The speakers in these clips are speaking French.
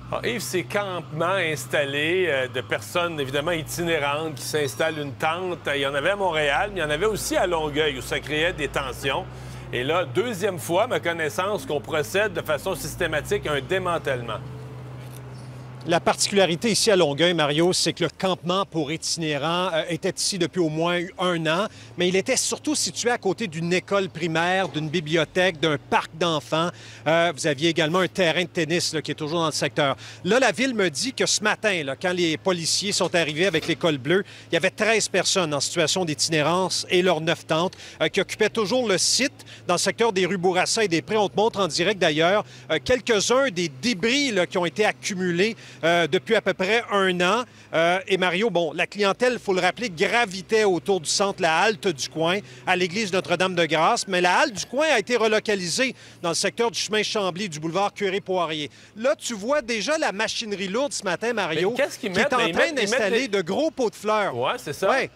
Ah, Yves, ces campements installés de personnes évidemment itinérantes qui s'installent une tente, il y en avait à Montréal, mais il y en avait aussi à Longueuil où ça créait des tensions. Et là, deuxième fois, à ma connaissance, qu'on procède de façon systématique à un démantèlement. La particularité ici à Longueuil, Mario, c'est que le campement pour itinérants était ici depuis au moins 1 an, mais il était surtout situé à côté d'une école primaire, d'une bibliothèque, d'un parc d'enfants. Vous aviez également un terrain de tennis là, qui est toujours dans le secteur. Là, la Ville me dit que ce matin, là, quand les policiers sont arrivés avec l'école bleue, il y avait 13 personnes en situation d'itinérance et leurs 9 tentes qui occupaient toujours le site dans le secteur des rues Bourassa et des Prés. On te montre en direct d'ailleurs quelques-uns des débris là, qui ont été accumulés depuis à peu près 1 an. Et Mario, bon, la clientèle, il faut le rappeler, gravitait autour du centre, la halte du coin, à l'église Notre-Dame-de-Grâce. Mais la halte du coin a été relocalisée dans le secteur du chemin Chambly, du boulevard Curé-Poirier. Là, tu vois déjà la machinerie lourde ce matin, Mario, qui est en train d'installer de gros pots de fleurs. Oui, c'est ça. Ouais.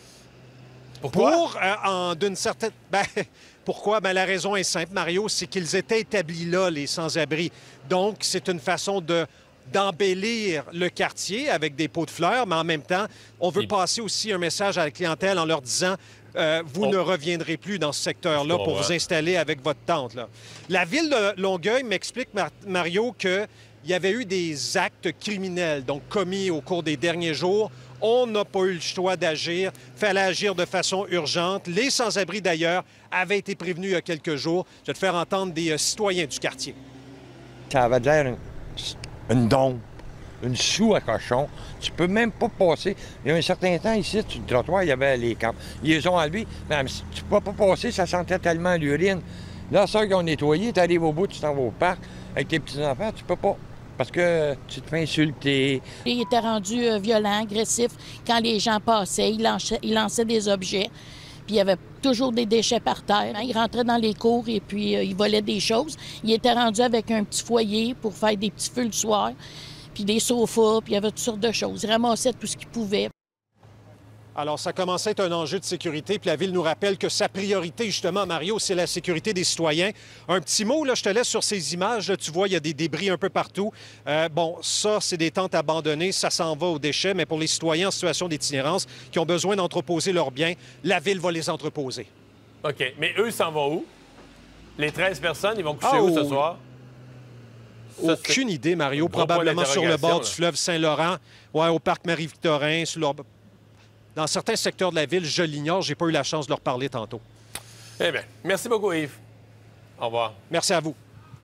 Pourquoi? D'une certaine... Pourquoi? La raison est simple, Mario, c'est qu'ils étaient établis là, les sans-abri. Donc, c'est une façon d'embellir le quartier avec des pots de fleurs, mais en même temps, on veut passer aussi un message à la clientèle en leur disant vous ne reviendrez plus dans ce secteur-là pour vous installer avec votre tente. Là. La Ville de Longueuil m'explique, Mario, qu'il y avait eu des actes criminels donc commis au cours des derniers jours. On n'a pas eu le choix d'agir. Fallait agir de façon urgente. Les sans-abri, d'ailleurs, avaient été prévenus il y a quelques jours. Je vais te faire entendre des citoyens du quartier. Ça avait l'air une dompe, une soue à cochon. Tu peux même pas passer. Il y a un certain temps, ici, sur le trottoir, il y avait les camps. Ils les ont enlevés. Mais tu peux pas passer, ça sentait tellement l'urine. Là, ceux qui ont nettoyé, tu arrives au bout, tu t'en vas au parc. Avec tes petits-enfants, tu peux pas. Parce que tu te fais insulter. Il était rendu violent, agressif. Quand les gens passaient, il lançait des objets. Puis il y avait toujours des déchets par terre. Il rentrait dans les cours et puis il volait des choses. Il était rendu avec un petit foyer pour faire des petits feux le soir, puis des sofas, puis il y avait toutes sortes de choses. Il ramassait tout ce qu'il pouvait. Alors, ça commençait à être un enjeu de sécurité, puis la Ville nous rappelle que sa priorité, justement, Mario, c'est la sécurité des citoyens. Un petit mot, là, je te laisse sur ces images. Là, tu vois, il y a des débris un peu partout. Bon, ça, c'est des tentes abandonnées, ça s'en va aux déchets, mais pour les citoyens en situation d'itinérance qui ont besoin d'entreposer leurs biens, la Ville va les entreposer. OK, mais eux, ils s'en vont où? Les 13 personnes, ils vont coucher où ce soir? Aucune idée, Mario. Probablement sur le bord du fleuve Saint-Laurent, au parc Marie-Victorin, dans certains secteurs de la ville, je l'ignore. Je n'ai pas eu la chance de leur parler tantôt. Eh bien, merci beaucoup, Yves. Au revoir. Merci à vous.